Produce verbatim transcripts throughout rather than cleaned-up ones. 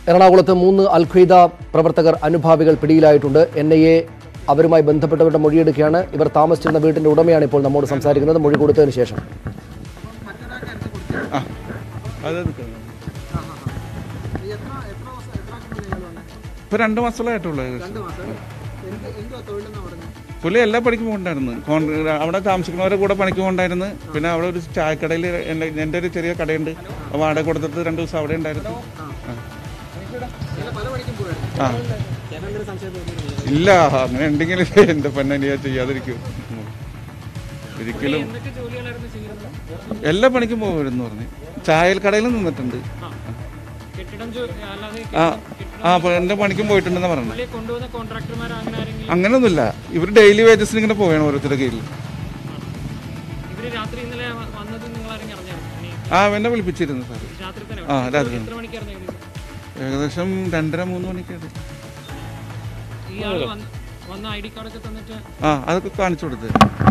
എറണാകുളത്ത് മൂന്ന് al Qaeda പ്രവർത്തകർ അനുഭാവികൾ പിടിയിലായിട്ടുണ്ട്. എൻ ഐ എ അവരുമായി ബന്ധപ്പെട്ടവരുടെ മൊഴിയെടുക്കുകയാണ്. ഇവർ താമസിച്ചിരുന്ന വീടിന്റെ ഉടമയാണ് ഇപ്പോൾ നമ്മോട് സംസാരിക്കുന്നത്. മൊഴി കൊടുത്തതിന് ശേഷം ഇപ്പോൾ രണ്ട് മാസമായിട്ടുള്ളൂ. പുള്ളി എല്ലാ പണിക്കും പോകണ്ടായിരുന്നു. അവിടെ താമസിക്കുന്നവരെ കൂടെ പണിക്ക് പോകണ്ടായിരുന്നു. പിന്നെ അവിടെ ഒരു ചായക്കടയിൽ എൻ്റെ ഒരു ചെറിയ കടയുണ്ട്. വാടക കൊടുത്തിട്ട് രണ്ട് ദിവസം അവിടെ ഉണ്ടായിരുന്നു. ആ ഇല്ല, അങ്ങനെ ഉണ്ടെങ്കിൽ എൻ്റെ പെണ്ണനിയാ ചെയ്യാതിരിക്കും. ഒരിക്കലും എല്ലാ പണിക്കും പോകുമായിരുന്നു പറഞ്ഞ്. ചായക്കടയിൽ നിന്നിട്ടുണ്ട്. ആ ആ എൻ്റെ പണിക്കും പോയിട്ടുണ്ടെന്ന് പറഞ്ഞു. അങ്ങനെയൊന്നുമില്ല, ഇവർ ഡെയിലി വേജസിന് ഇങ്ങനെ പോവുകയാണ് ഓരോരുത്തരുടെ കയ്യിൽ. ആ എന്നെ വിളിപ്പിച്ചിരുന്നു സാർ. ആ രാത്രി ഏകദേശം രണ്ടര മൂന്ന് മണിക്കാണ്. ആ അതൊക്കെ കാണിച്ചു കൊടുത്ത്.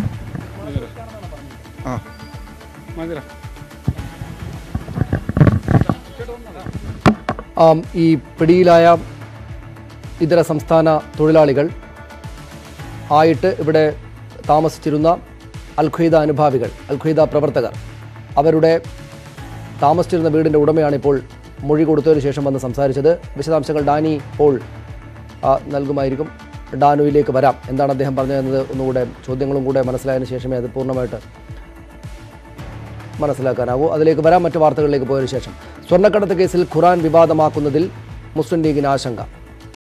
ആ ഈ പിടിയിലായ ഇതര സംസ്ഥാന തൊഴിലാളികൾ ആയിട്ട് ഇവിടെ താമസിച്ചിരുന്ന അൽ ഖ്വയ്ദ അനുഭാവികൾ, അൽ ഖ്വയ്ദ പ്രവർത്തകർ, അവരുടെ താമസിച്ചിരുന്ന വീടിൻ്റെ ഉടമയാണ് ഇപ്പോൾ മൊഴി കൊടുത്തതിന് ശേഷം വന്ന് സംസാരിച്ചത്. വിശദാംശങ്ങൾ ഡാനി പോൾ നൽകുമായിരിക്കും. ഡാനുവിലേക്ക് വരാം. എന്താണ് അദ്ദേഹം പറഞ്ഞതെന്നത് ഒന്നുകൂടെ ചോദ്യങ്ങളും കൂടെ മനസ്സിലായതിനു ശേഷമേ അത് പൂർണ്ണമായിട്ട് മനസ്സിലാക്കാനാവൂ. അതിലേക്ക് വരാം. മറ്റു വാർത്തകളിലേക്ക് പോയതിനു ശേഷം സ്വർണ്ണക്കടത്ത് കേസിൽ ഖുറാൻ വിവാദമാക്കുന്നതിൽ മുസ്ലിം ലീഗിന് ആശങ്ക.